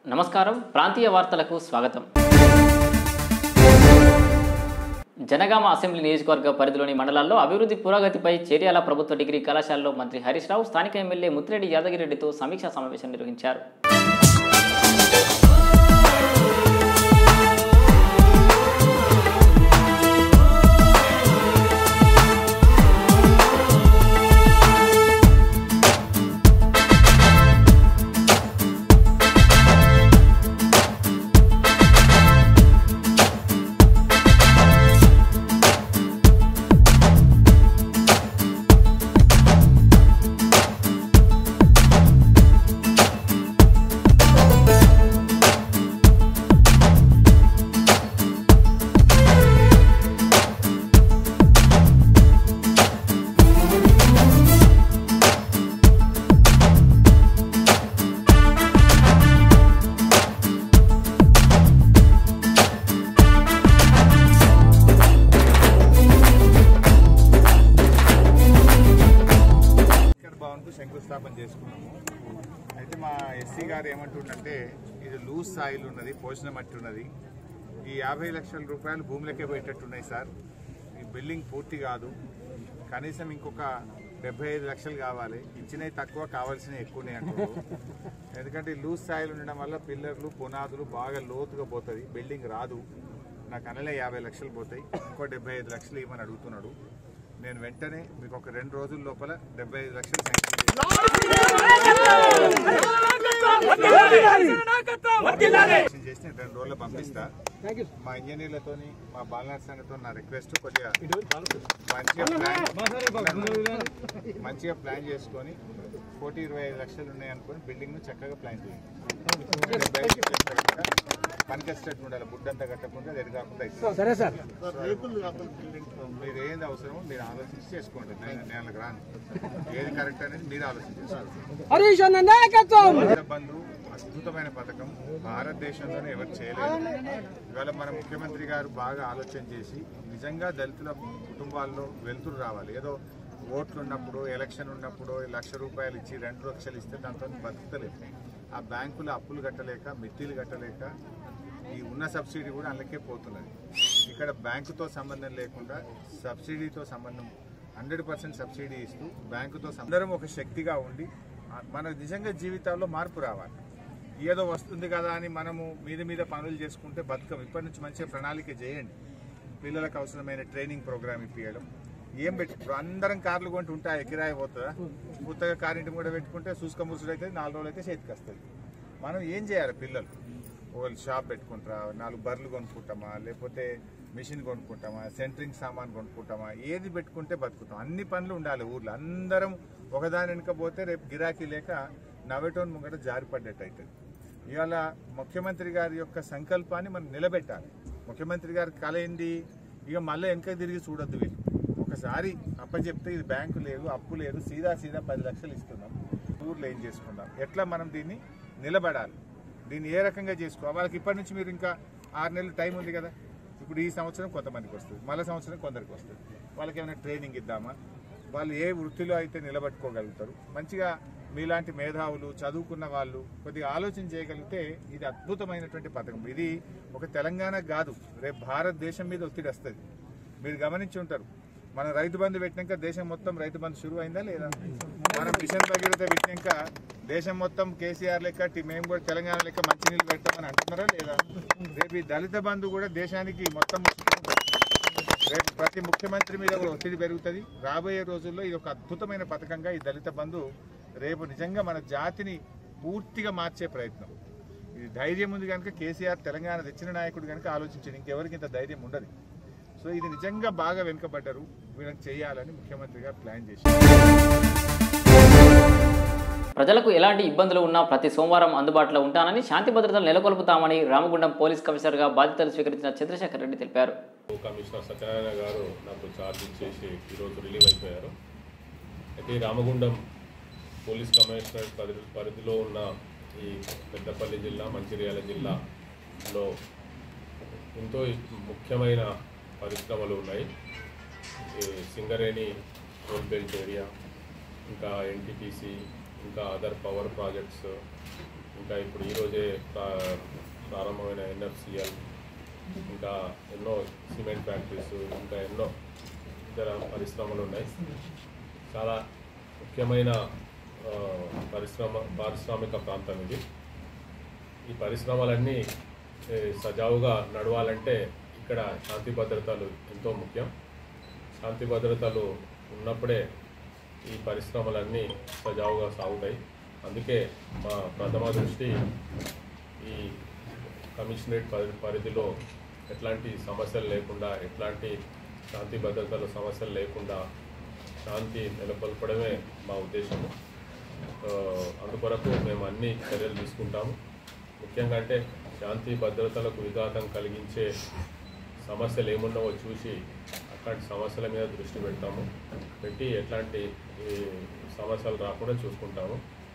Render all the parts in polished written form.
నమస్కారం ప్రాంతీయ వార్తలకు స్వాగతం. జనగామ అసెంబ్లీ నియోజకవర్గ పరిధిలోని మండలాల్లో అభివృద్ధి పురోగతిపై చేర్యాల ప్రభుత్వ డిగ్రీ కళాశాలలో మంత్రి హరీష్ రావు స్థానిక ఎమ్మెల్యే ముత్తిరెడ్డి యాదగిరెడ్డితో సమీక్షా సమావేశం నిర్వహించారు. శంకుస్థాపన చేసుకున్నాము. అయితే మా ఎస్సీ గారు ఏమంటుండంటే ఇది లూజ్ సాయిల్ ఉన్నది, పోషణ మట్టి ఉన్నది, ఈ 50 లక్షల రూపాయలు భూమిలోకే పోయేటట్టున్నాయి సార్, ఈ బిల్డింగ్ పూర్తి కాదు, కనీసం ఇంకొక 75 లక్షలు కావాలి, ఇచ్చినవి తక్కువ కావాల్సినవి ఎక్కువనే అంటారు. ఎందుకంటే లూజ్ సాయిల్ ఉండడం వల్ల పిల్లర్లు పునాదులు బాగా లోతుగా పోతుంది, బిల్డింగ్ రాదు, నాకు అనలే 50 లక్షలు పోతాయి, ఇంకో 75 లక్షలు ఇవ్వమని అడుగుతున్నాడు. నేను వెంటనే మీకు ఒక 2 రోజుల లోపల 75 లక్షలు శాంక్షన్ చేసి 2 రోజుల్లో పంపిస్తా. మా ఇంజనీర్లతో మా బాలనాథ్ సంఘతో నా రిక్వెస్ట్ కొద్దిగా మంచిగా ప్లాన్ చేసుకొని 25 లక్షలు ఉన్నాయనుకొని బిల్డింగ్ ను చక్కగా ప్లాన్ చేయండి. పనికొచ్చేటట్టు ఉండాలి, బుడ్డంతా కట్టకుండా అది కాకుండా మీరు ఏది అవసరమో మీరు ఆలోచించి చేసుకోండి. నేను రాను, ఏది కరెక్ట్ అనేది మీరు ఆలోచించారు. బంధు అద్భుతమైన పథకం, భారతదేశంలోనే ఎవరు చేయలేదు. ఇవాళ మన ముఖ్యమంత్రి గారు బాగా ఆలోచన చేసి నిజంగా దళితుల కుటుంబాల్లో వెలుతురు రావాలి. ఏదో ఓట్లు ఉన్నప్పుడు ఎలక్షన్ ఉన్నప్పుడు 1 లక్ష రూపాయలు ఇచ్చి 2 లక్షలు ఇస్తే దాంతో బతుకుతలేదు. ఆ బ్యాంకులో అప్పులు కట్టలేక మిత్తిలు కట్టలేక ఈ ఉన్న సబ్సిడీ కూడా అందుకే పోతున్నది. ఇక్కడ బ్యాంకుతో సంబంధం లేకుండా సబ్సిడీతో సంబంధం 100% సబ్సిడీ ఇస్తూ బ్యాంకుతో అందరం ఒక శక్తిగా ఉండి మన నిజంగా జీవితాల్లో మార్పు రావాలి. ఏదో వస్తుంది కదా అని మనము మీద పనులు చేసుకుంటే బతుకం. ఇప్పటి నుంచి మంచిగా ప్రణాళిక చేయండి. పిల్లలకు అవసరమైన ట్రైనింగ్ ప్రోగ్రామ్ ఇప్పించడం. ఏం పెట్టుకుంటారు, అందరం కార్లు కొంటూ ఉంటాయి, కిరాయి పోతుందా? కొత్తగా కారింటి కూడా పెట్టుకుంటే చూసుక ముసుడు అయితే 4 రోజులు అయితే చేతికి వస్తుంది. మనం ఏం చేయాలి? పిల్లలు ఒకళ్ళు షాప్ పెట్టుకుంటారా, 4 బర్రెలు కొనుక్కుంటామా, లేకపోతే మిషన్ కొనుక్కుంటామా, సెంటరింగ్ సామాన్ కొనుక్కుంటామా, ఏది పెట్టుకుంటే బతుకుతాం? అన్ని పనులు ఉండాలి ఊర్లో. అందరం ఒకదాని వెనుకపోతే రేపు గిరాకీ లేక నవ్వేటోన్ ముంగట జారిపడ్డట్టు అవుతుంది. ఇవాళ ముఖ్యమంత్రి గారి యొక్క సంకల్పాన్ని మనం నిలబెట్టాలి. ముఖ్యమంత్రి గారి కళ ఏంది? ఇక మళ్ళీ వెనక తిరిగి చూడొద్దు. వీళ్ళు ఒకసారి అప్పచెప్తే ఇది బ్యాంకు లేదు, అప్పు లేదు, సీదా 10 లక్షలు ఇస్తున్నాం, ఊర్లో ఏం చేసుకుందాం, ఎట్లా మనం దీన్ని నిలబడాలి, దీన్ని ఏ రకంగా చేసుకోవాలి. వాళ్ళకి ఇప్పటి నుంచి మీరు ఇంకా 6 నెలలు టైం ఉంది కదా. ఇప్పుడు ఈ సంవత్సరం కొంతమందికి వస్తుంది, మళ్ళీ సంవత్సరం కొందరికి వస్తుంది. వాళ్ళకి ఏమైనా ట్రైనింగ్ ఇద్దామా? వాళ్ళు ఏ వృత్తిలో అయితే నిలబెట్టుకోగలుగుతారు? మంచిగా మీలాంటి మేధావులు చదువుకున్న వాళ్ళు కొద్దిగా ఆలోచన చేయగలిగితే ఇది అద్భుతమైనటువంటి పథకం. ఇది ఒక తెలంగాణ కాదు, రేపు భారతదేశం మీద ఒత్తిడి వస్తుంది. మీరు గమనించి ఉంటారు, మనం రైతు బంధు పెట్టినాక దేశం మొత్తం రైతు బంధు షురు అయిందా లేదా? మనం మిషన్ భగీరథ పెట్టినాక దేశం మొత్తం కేసీఆర్ లెక్క మేము కూడా తెలంగాణ లెక్క మంచినీళ్ళు పెట్టామని అంటున్నారా లేదా? రేపు ఈ దళిత బంధు కూడా దేశానికి మొత్తం రేపు ప్రతి ముఖ్యమంత్రి మీద కూడా ఒత్తిడి పెరుగుతుంది. రాబోయే రోజుల్లో ఇది ఒక అద్భుతమైన పథకంగా ఈ దళిత బంధు రేపు నిజంగా మన జాతిని పూర్తిగా మార్చే ప్రయత్నం. ఇది ధైర్యం ఉంది కనుక కేసీఆర్ తెలంగాణ తెచ్చిన నాయకుడు కనుక ఆలోచించింది, ఇంకెవరికి ఇంత ధైర్యం ఉండదు. సో ఇది నిజంగా బాగా వెనుకబడ్డారు, వీళ్ళకి చేయాలని ముఖ్యమంత్రి గారు ప్లాన్ చేశారు. ప్రజలకు ఎలాంటి ఇబ్బందులు ఉన్నా ప్రతి సోమవారం అందుబాటులో ఉంటానని, శాంతి భద్రతలు నెలకొల్పుతామని రామగుండం పోలీస్ కమిషనర్గా బాధ్యతలు స్వీకరించిన చంద్రశేఖర్ రెడ్డి తెలిపారు. కమిషనర్ సత్యనారాయణ గారు నాకు ఛార్జ్ ఇచ్చేసి ఈరోజు రిలీవ్ అయిపోయారు. అయితే రామగుండం పోలీస్ కమిషనర్ పరిధిలో ఉన్న ఈ పెద్దపల్లి జిల్లా, మంచిర్యాల జిల్లాలో ఎంతో ముఖ్యమైన పరిశ్రమలు ఉన్నాయి. సింగరేణి రోడ్ బెల్ట్ ఏరియా, ఇంకా ఎన్టీపీసీ, ఇంకా అదర్ పవర్ ప్రాజెక్ట్స్, ఇంకా ఇప్పుడు ఈరోజే ప్రారంభమైన NFCL, ఇంకా ఎన్నో సిమెంట్ ఫ్యాక్టరీస్, ఇంకా ఎన్నో ఇతర పరిశ్రమలు ఉన్నాయి. చాలా ముఖ్యమైన పారిశ్రామిక ప్రాంతం ఇది. ఈ పరిశ్రమలన్నీ సజావుగా నడవాలంటే ఇక్కడ శాంతి భద్రతలు ఎంతో ముఖ్యం. శాంతి భద్రతలు ఉన్నప్పుడే ఈ పరిశ్రమలన్నీ సజావుగా సాగుతాయి. అందుకే మా ప్రథమ దృష్టి ఈ కమిషనరేట్ పరిధిలో ఎట్లాంటి సమస్యలు లేకుండా, ఎట్లాంటి శాంతి భద్రతల సమస్యలు లేకుండా శాంతి నెలకొల్పడమే మా ఉద్దేశము. అందుకొరకు మేము అన్ని చర్యలు తీసుకుంటాము. ముఖ్యంగా అంటే శాంతి భద్రతలకు విఘాతం కలిగించే సమస్యలు ఏమున్నావో చూసి అట్లాంటి సమస్యల మీద దృష్టి పెట్టి ఎట్లాంటి సమస్యలు రాకుండా చూసుకుంటాము.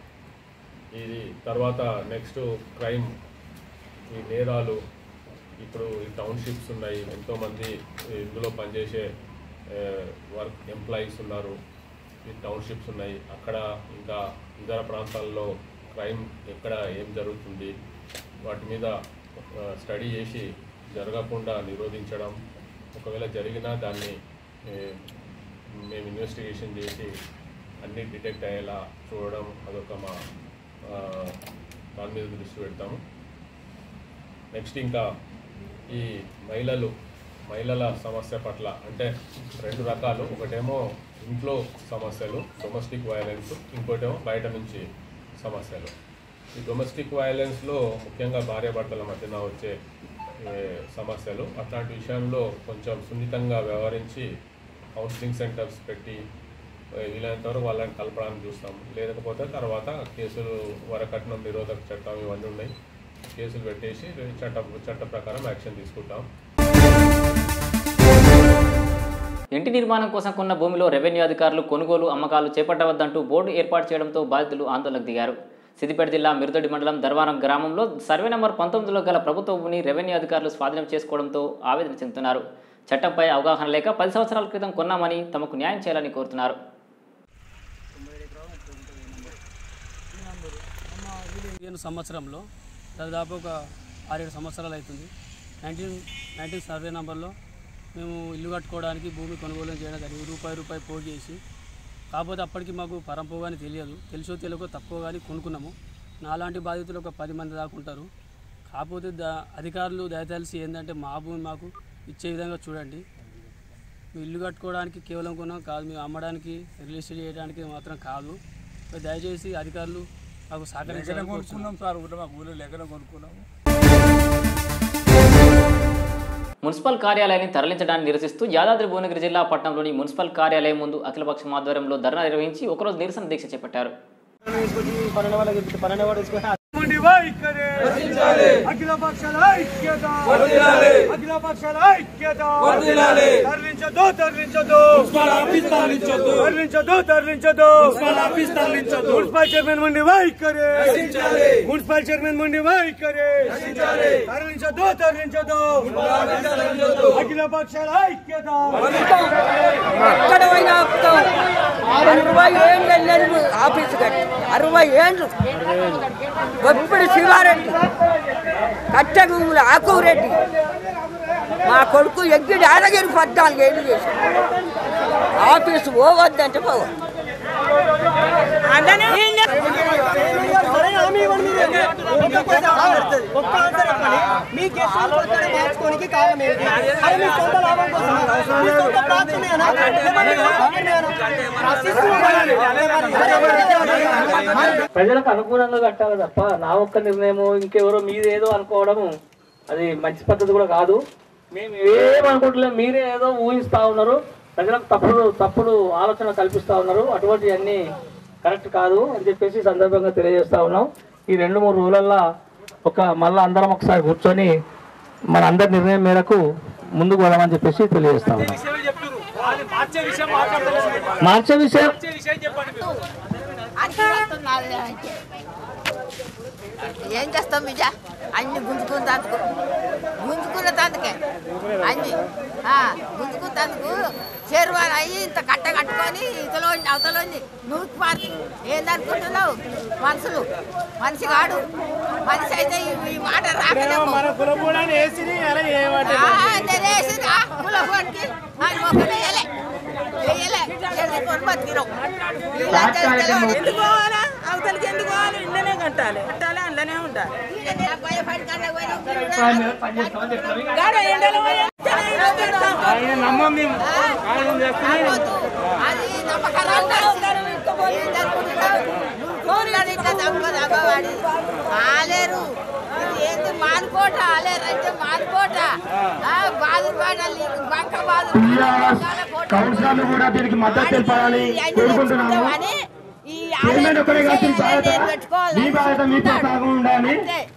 ఇది తర్వాత నెక్స్ట్ క్రైమ్, ఈ నేరాలు. ఇప్పుడు ఈ టౌన్షిప్స్ ఉన్నాయి, ఎంతోమంది ఇందులో పనిచేసే ఎంప్లాయీస్ ఉన్నారు. ఈ టౌన్షిప్స్ ఉన్నాయి, అక్కడ ఇంకా ఇతర ప్రాంతాల్లో క్రైమ్ ఎక్కడ ఏం జరుగుతుంది వాటి మీద స్టడీ చేసి జరగకుండా నిరోధించడం, ఒకవేళ జరిగినా దాన్ని మేము ఇన్వెస్టిగేషన్ చేసి అన్నీ డిటెక్ట్ అయ్యేలా చూడడం, అదొక మా దాని మీద దృష్టి పెడతాము. నెక్స్ట్ ఇంకా ఈ మహిళల సమస్య పట్ల అంటే రెండు రకాలు. ఒకటేమో ఇంట్లో సమస్యలు, డొమెస్టిక్ వైలెన్స్, ఇంకోటేమో బయట నుంచి సమస్యలు. ఈ డొమెస్టిక్ వైలెన్స్లో ముఖ్యంగా భార్యాభర్తల మధ్యన వచ్చే సమస్యలు. అట్లాంటి విషయంలో కొంచెం సున్నితంగా వ్యవహరించి కౌన్సిలింగ్ సెంటర్స్ పెట్టి వీలైనంత వరకు వాళ్ళని కలపడానికి చూస్తాం. లేకపోతే తర్వాత కేసులు, వరకట్నం నిరోధక చట్టం ఇవన్నీ ఉన్నాయి, కేసులు పెట్టేసి చట్ట ప్రకారం యాక్షన్ తీసుకుంటాం. ఇంటి నిర్మాణం కోసం కొన్న భూమిలో రెవెన్యూ అధికారులు కొనుగోలు, అమ్మకాలు చేపట్టవద్దంటూ బోర్డు ఏర్పాటు చేయడంతో బాధితులు ఆందోళనకు దిగారు. సిద్దిపేట జిల్లా మిరుదొడ్డి మండలం ధర్వారం గ్రామంలో సర్వే నెంబర్ 19లో గల ప్రభుత్వ భూమిని రెవెన్యూ అధికారులు స్వాధీనం చేసుకోవడంతో ఆవేదన చెందుతున్నారు. చట్టంపై అవగాహన లేక 10 సంవత్సరాల క్రితం కొన్నామని తమకు న్యాయం చేయాలని కోరుతున్నారు. సంవత్సరంలో దాదాపు ఒక 6-7 సంవత్సరాలు అవుతుంది. 19 సర్వే నెంబర్లో మేము ఇల్లు కట్టుకోవడానికి భూమి కొనుగోలు చేయడం జరిగింది. రూపాయి పోగు చేసి. కాకపోతే అప్పటికి మాకు పరంపో కానీ తెలియదు, తెలుసో తెలియకో తక్కువ కానీ కొనుక్కున్నాము. నాలాంటి బాధితులు ఒక 10 మంది దాకా ఉంటారు. కాకపోతే అధికారులు దయతలిసి ఏంటంటే మా భూమి మాకు ఇచ్చే విధంగా చూడండి. మేము ఇల్లు కట్టుకోవడానికి కేవలం కొన్నాం కాదు, మేము అమ్మడానికి, రిజిస్టర్ చేయడానికి మాత్రం కాదు. దయచేసి అధికారులు మాకు సహకరించాలని కోరుతున్నాం సార్. మాకు ఊళ్ళో లెక్కన కొనుక్కున్నాము. మున్సిపల్ కార్యాలయాన్ని తరలించడాన్ని నిరసిస్తూ యాదాద్రి భువనగిరి జిల్లా పట్టణంలోని మున్సిపల్ కార్యాలయం ముందు అఖిలపక్షం ఆధ్వర్యంలో ధర్నా నిర్వహించి ఒకరోజు నిరసన దీక్ష చేపట్టారు. మున్సిపల్ చైర్మన్ ముండి వైఖరి, మున్సిపల్ చైర్మన్ ముండి వైఖరి, తరలించదు అఖిల పక్షాల ఐక్యత. 60 ఏళ్ళు ఆఫీసు కట్టి 60 ఏళ్ళు గొప్పడి శివారెడ్డి, కట్టెగూముల ఆకురెడ్డి, మా కొడుకు ఎగ్గిడి ఆరగిరి 14 ఏళ్ళు చేశాడు. ఆఫీసు పోవద్దంటే పోవద్దు. ప్రజలకు అనుకూలంగా కట్టాలి తప్ప నా ఒక్క నిర్ణయము ఇంకెవరో మీరేదో అనుకోవడము అది మంచి పద్ధతి కూడా కాదు. మేము ఏమనుకుంటలేము, మీరే ఏదో ఊహిస్తూ ఉన్నారు, ప్రజలకు తప్పుడు ఆలోచన కల్పిస్తూ ఉన్నారు. అటువంటివన్నీ కరెక్ట్ కాదు అని చెప్పేసి సందర్భంగా తెలియజేస్తా ఉన్నాం. ఈ 2-3 రోజులల్లో మళ్ళీ అందరం ఒకసారి కూర్చొని మన అందరి నిర్ణయం మేరకు ముందుకు వెళ్ళమని చెప్పేసి తెలియజేస్తా ఉన్నాం. మార్చే విషయం ఏం చేస్తాం బిడ్డ అన్ని గుంజుకున్న తందుకే అన్ని గుంజుకున్నందుకు చేరువారు అయ్యి ఇంత కట్ట కట్టుకొని అవతలోని నూకి పారు ఏందనుకుంటున్నావు మనిషి కాడు మనిషి అయితే ఈ మాట రాకలేము కులపోనికి అవతలకి ఎందుకు పోవాలి ఇంట్లోనే కట్టాలి అందులోనే ఉండాలి ఆలేరు ఏంటి మానుకోట ఆలేరు అంటే మానుకోట కౌన్సిలర్లు కూడా దీనికి మద్దతు తెలపాలని కోరుకుంటున్నాము. మీ బాధ్యత మీతో సాగు ఉండాలి.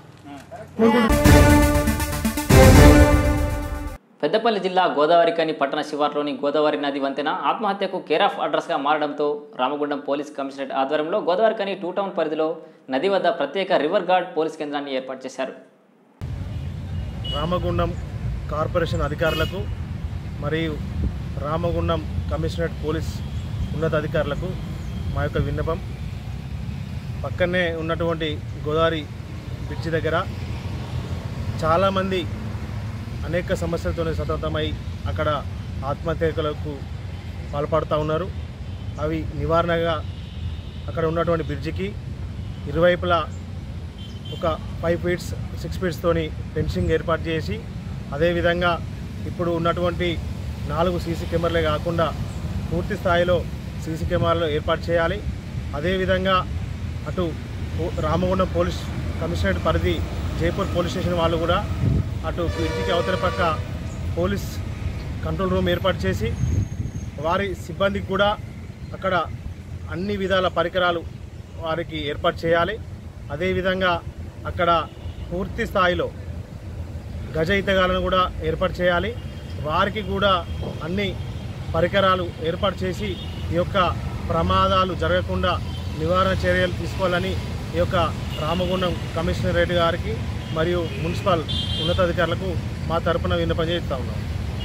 పెద్దపల్లి జిల్లా గోదావరికని పట్టణ శివార్లోని గోదావరి నది వంతెన ఆత్మహత్యకు కేర్ ఆఫ్ అడ్రస్గా మారడంతో రామగుండం పోలీస్ కమిషనరేట్ ఆధ్వర్యంలో గోదావరికని 2 టౌన్ పరిధిలో నది వద్ద ప్రత్యేక రివర్ గార్డ్ పోలీస్ కేంద్రాన్ని ఏర్పాటు చేశారు. రామగుండం కార్పొరేషన్ అధికారులకు మరియు రామగుండం కమిషనరేట్ పోలీస్ ఉన్నతాధికారులకు మా యొక్క విన్నపం, పక్కనే ఉన్నటువంటి గోదావరి బ్రిడ్జి దగ్గర చాలామంది అనేక సమస్యలతో సతమతమై అక్కడ ఆత్మహత్యలకు పాల్పడుతూ ఉన్నారు. అవి నివారణగా అక్కడ ఉన్నటువంటి బ్రిడ్జికి ఇరువైపులా ఒక 5 ఫీట్స్ 6 ఫీట్స్తోని ఫెన్సింగ్ ఏర్పాటు చేసి, అదేవిధంగా ఇప్పుడు ఉన్నటువంటి 4 సీసీ కెమెరాలే కాకుండా పూర్తి స్థాయిలో సీసీ కెమెరాలు ఏర్పాటు చేయాలి. అదేవిధంగా అటు రామగుండం పోలీస్ కమిషనరేట్ పరిధి జైపూర్ పోలీస్ స్టేషన్ వాళ్ళు కూడా అటు బ్రిడ్జికి అవతల పక్క పోలీస్ కంట్రోల్ రూమ్ ఏర్పాటు చేసి వారి సిబ్బందికి కూడా అక్కడ అన్ని విధాల పరికరాలు వారికి ఏర్పాటు చేయాలి. అదేవిధంగా అక్కడ పూర్తి స్థాయిలో గజ ఈతగాలను కూడా ఏర్పాటు చేయాలి. వారికి కూడా అన్ని పరికరాలు ఏర్పాటు చేసి ఈ యొక్క ప్రమాదాలు జరగకుండా నివారణ చర్యలు తీసుకోవాలని ఈ యొక్క రామగుండం కమిషనరేట్ గారికి మరియు మున్సిపల్ ఉన్నతాధికారులకు మా తరపున విన్నపం చేస్తూ ఉన్నాం.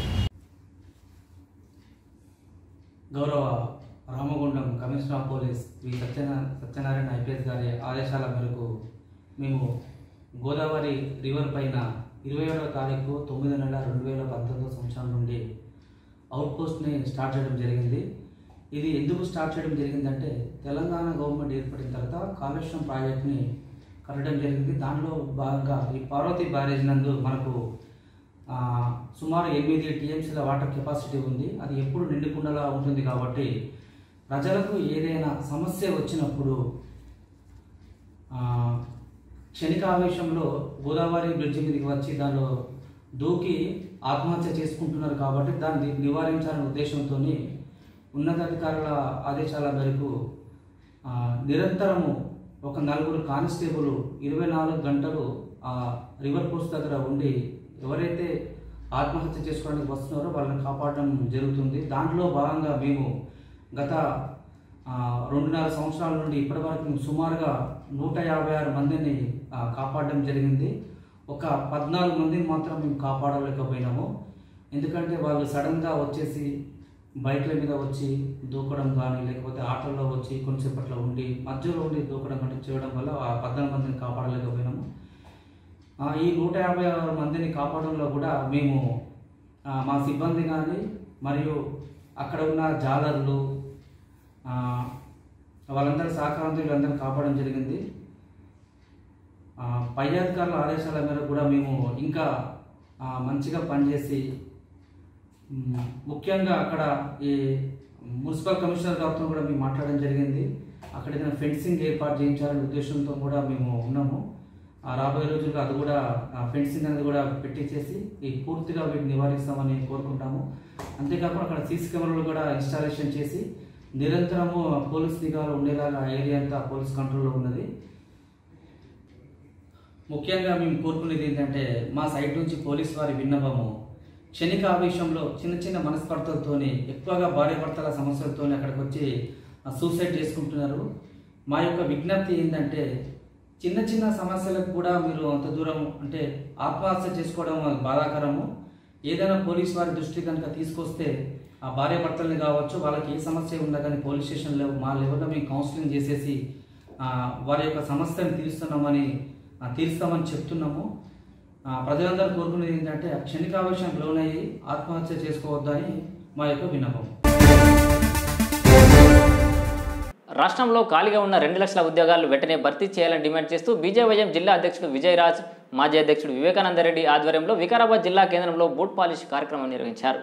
గౌరవ Ramagundam commissioner of police V Satyanarayana IPS గారి ఆదేశాల మేరకు మేము గోదావరి రివర్ పైన 27వ తారీఖు 9 నెల 2019 సంవత్సరం నుండి అవుట్ పోస్ట్ని స్టార్ట్ చేయడం జరిగింది. ఇది ఎందుకు స్టార్ట్ చేయడం జరిగిందంటే, తెలంగాణ గవర్నమెంట్ ఏర్పడిన తర్వాత కాళేశ్వరం ప్రాజెక్ట్ని కట్టడం జరిగింది. దానిలో భాగంగా ఈ పార్వతి బ్యారేజ్ నందు మనకు సుమారు 8 టీఎంసీల వాటర్ కెపాసిటీ ఉంది. అది ఎప్పుడు నిండుకుండలా ఉంటుంది కాబట్టి ప్రజలకు ఏదైనా సమస్య వచ్చినప్పుడు క్షణికావేశంలో గోదావరి బ్రిడ్జి మీదకి వచ్చి దానిలో దూకి ఆత్మహత్య చేసుకుంటున్నారు. కాబట్టి దాన్ని నివారించాలనే ఉద్దేశంతో ఉన్నతాధికారుల ఆదేశాల మేరకు నిరంతరము ఒక 4 కానిస్టేబుల్ 24 గంటలు రివర్ పోస్ట్ దగ్గర ఉండి ఎవరైతే ఆత్మహత్య చేసుకోవడానికి వస్తున్నారో వాళ్ళని కాపాడడం జరుగుతుంది. దాంట్లో భాగంగా మేము గత 2.5 సంవత్సరాల నుండి ఇప్పటి వరకు సుమారుగా 156 మందిని కాపాడడం జరిగింది. ఒక 14 మందిని మాత్రం మేము కాపాడలేకపోయినాము. ఎందుకంటే వాళ్ళు సడన్గా వచ్చేసి బైక్ల మీద వచ్చి దూకడం కానీ, లేకపోతే ఆటోల్లో వచ్చి కొంచెంసేపట్లో ఉండి మధ్యలో ఉండి దూకడం కానీ చేయడం వల్ల ఆ 14 మందిని కాపాడలేకపోయినాము. ఈ 156 మందిని కాపాడంలో కూడా మేము మా సిబ్బంది కానీ మరియు అక్కడ ఉన్న జాలర్లు వాళ్ళందరి సహకారంతో వీళ్ళందరినీ కాపాడడం జరిగింది. పై అధికారుల ఆదేశాల మేరకు కూడా మేము ఇంకా మంచిగా పనిచేసి, ముఖ్యంగా అక్కడ ఈ మున్సిపల్ కమిషనర్ గారితో కూడా మేము మాట్లాడడం జరిగింది. అక్కడ ఏదైనా ఫెన్సింగ్ ఏర్పాటు చేయించాలనే ఉద్దేశంతో కూడా మేము ఉన్నాము. రాబోయే రోజుల్లో అది కూడా ఫెన్సింగ్ అనేది కూడా పెట్టించేసి పూర్తిగా వీటిని నివారిస్తామని కోరుకుంటాము. అంతేకాకుండా అక్కడ సీసీ కెమెరాలు కూడా ఇన్స్టాలేషన్ చేసి నిరంతరము పోలీస్ నిఘాలు ఉండేలాగా ఏరియా అంతా పోలీస్ కంట్రోల్లో ఉన్నది. ముఖ్యంగా మేము కోరుకునేది ఏంటంటే, మా సైడ్ నుంచి పోలీస్ వారి విన్నపము, క్షణిక ఆవేశంలో చిన్న చిన్న మనస్పర్ధలతోని ఎక్కువగా భార్యాభర్తల సమస్యలతోని అక్కడికి వచ్చి సూసైడ్ చేసుకుంటున్నారు. మా యొక్క విజ్ఞప్తి ఏంటంటే, చిన్న చిన్న సమస్యలకు కూడా మీరు అంత దూరం అంటే ఆత్మహత్య చేసుకోవడం బాధాకరము. ఏదైనా పోలీస్ వారి దృష్టి కనుక తీసుకొస్తే ఆ భార్యాభర్తల్ని కావచ్చు, వాళ్ళకి ఏ సమస్య ఉన్నా కానీ పోలీస్ స్టేషన్లో మా లెవెల్లో మేము కౌన్సిలింగ్ చేసేసి వారి యొక్క సమస్యను తీరుస్తామని చెప్తున్నాము. ప్రజలందరూ కోరుకునేది ఏంటంటే క్షణికావేశానికి లోనయ్యి ఆత్మహత్య చేసుకోవద్దని మా యొక్క విన్నపం. రాష్ట్రంలో ఖాళీగా ఉన్న 2 లక్షల ఉద్యోగాలు వెంటనే భర్తీ చేయాలని డిమాండ్ చేస్తూ బీజేవైఎం జిల్లా అధ్యక్షుడు విజయరాజ్, మాజీ అధ్యక్షుడు వివేకానందరెడ్డి ఆధ్వర్యంలో వికారాబాద్ జిల్లా కేంద్రంలో బూట్ పాలిష్ కార్యక్రమం నిర్వహించారు.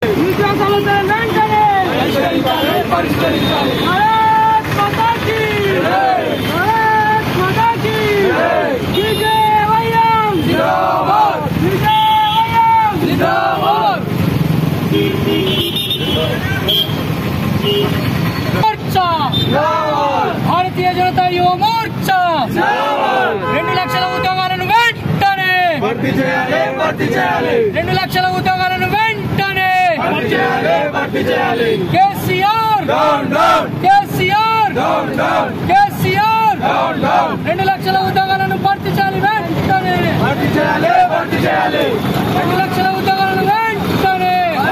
భారతీయ జనతా యువ మోర్చా 2 లక్షల ఉద్యోగాలను వెంటనే 2 లక్షల ఉద్యోగాలను వెంటనే కేసీఆర్ 2 లక్షల ఉద్యోగాలను భర్తీ చేయాలి వెంటనే 2 లక్షల ఉద్యోగాలను వెంటనే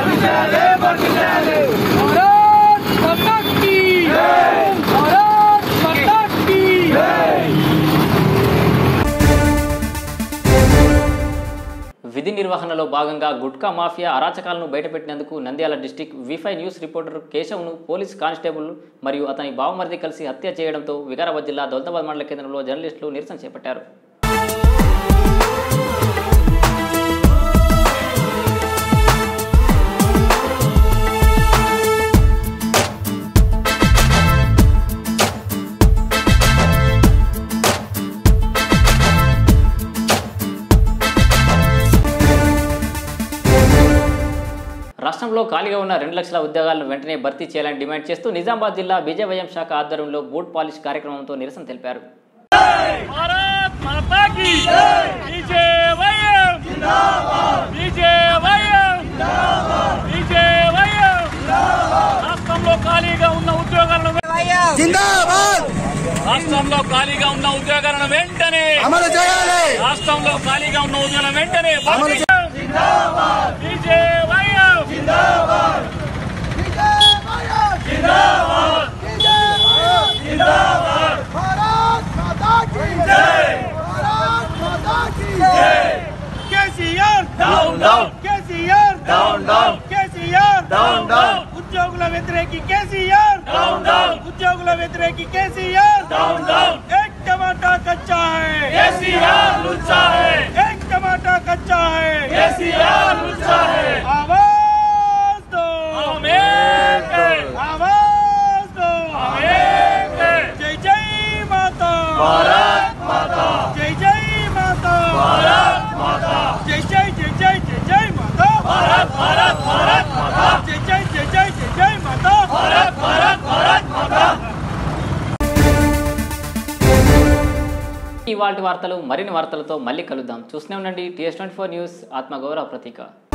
విధి నిర్వహణలో భాగంగా గుట్కా మాఫియా అరాచకాలను బయటపెట్టినందుకు Nandyal district V5 news reporter కేశవ్ను పోలీస్ కానిస్టేబుల్ మరియు అతని బావమరిది కలిసి హత్య చేయడంతో వికారాబాద్ జిల్లా దౌలతాబాద్ మండల కేంద్రంలో జర్నలిస్టులు నిరసన చేపట్టారు. రాష్ట్రంలో ఖాళీగా ఉన్న 2 లక్షల ఉద్యోగాలను వెంటనే భర్తీ చేయాలని డిమాండ్ చేస్తూ నిజామాబాద్ జిల్లా బీజేవైఎం శాఖ ఆధ్వర్యంలో బూట్ పాలిష్ కార్యక్రమంతో నిరసన తెలిపారు. రాష్ట్రంలో ఖాళీగా ఉన్న ఉద్యోగాలను వెంటనే అమలు చేయాలి. రాష్ట్రంలో ఖాళీగా ఉన్న ఉద్యోగాలను వెంటనే ఉద్యోగుల వ్యతిరేకి కేసీఆర్ ఉద్యోగుల వ్యతిరేకి కేసీఆర్ एक टमाटर कच्चा है केसीआर लुच्चा है एक टमाटर कच्चा है केसीआर लुच्चा है आवाज दो आवाज दो जय जय माता भारत माता जय जय माता भारत माता जय जय जय जय जय जय माता भारत भारत भारत माता जय जय जय जय जय जय माता भारत भारत भारत माता. ఇవాల్టి వార్తలు మరిన్ని వార్తలతో మళ్ళీ కలుద్దాం. చూస్తూనే ఉండండి TS24 న్యూస్, ఆత్మగౌరవ ప్రతీక.